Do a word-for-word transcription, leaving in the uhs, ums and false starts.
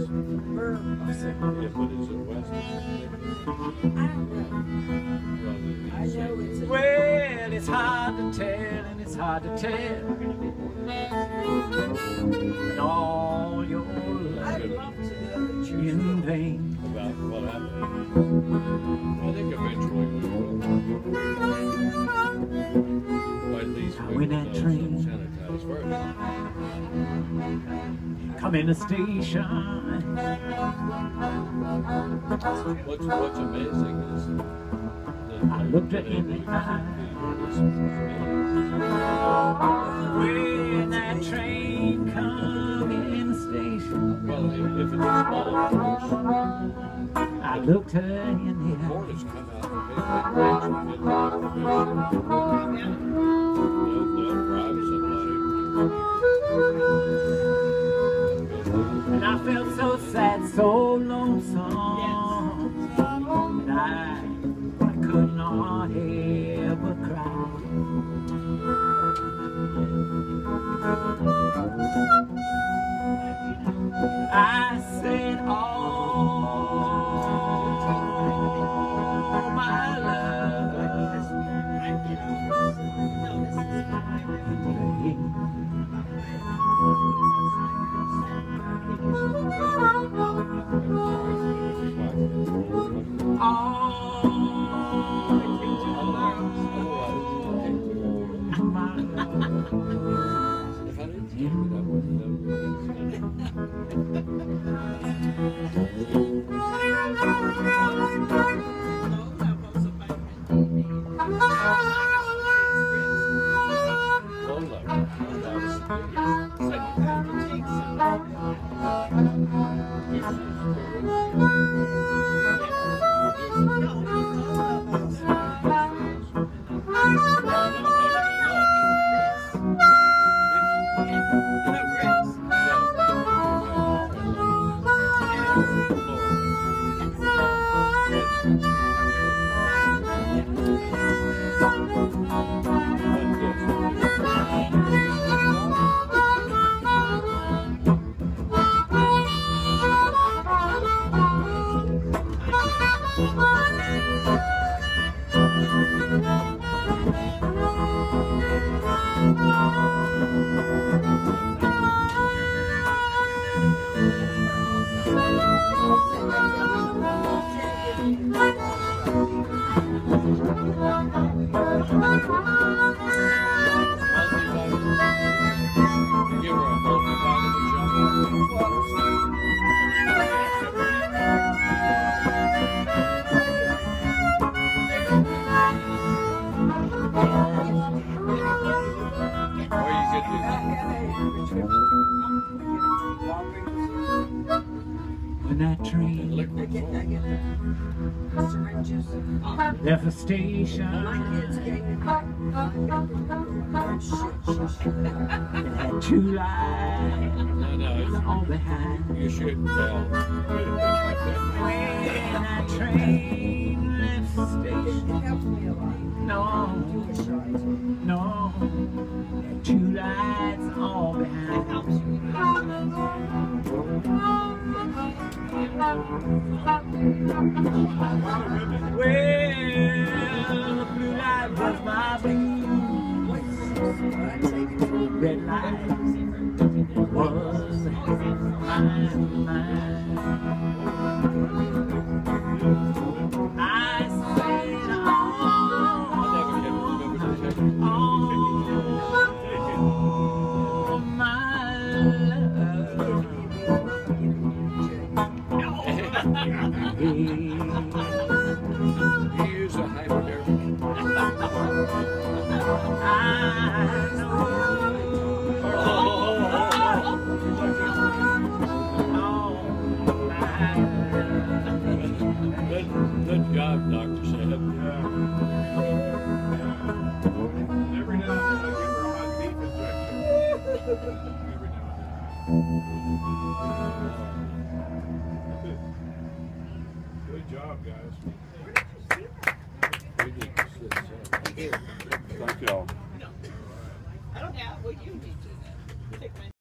Yeah, but is it west? I know it's a Well, it's hard to tell, and it's hard to tell. And all your life I'd love to know the truth. in vain. About what happened? I think eventually we will. Or at least we When will that know train some sanitized first. come in the station, What's, what's amazing is that I looked her in the eye. When that train come in the station, well, if, if it's a small force, I looked her in the eye. Florida's come out and paid that actually get the information. They'll, they'll bribe somebody. And I felt so sad, so lonesome, that I, I could not help but cry. I said, oh, my love, If I didn't take it, I wouldn't when that train left the station, it had two lights No, no, all behind. you should tell. When that train left the station, no, no, it had two lights all behind. Well, the blue light was my blues, red light was my mind. I said, oh, my love. You use a hypodermic. I know. Good, good job, Doctor Sam. Every now and then I give her a hot beef injection. Every now and then. Good job, guys. We need to sit down. Thank y'all. I don't know what you need to do.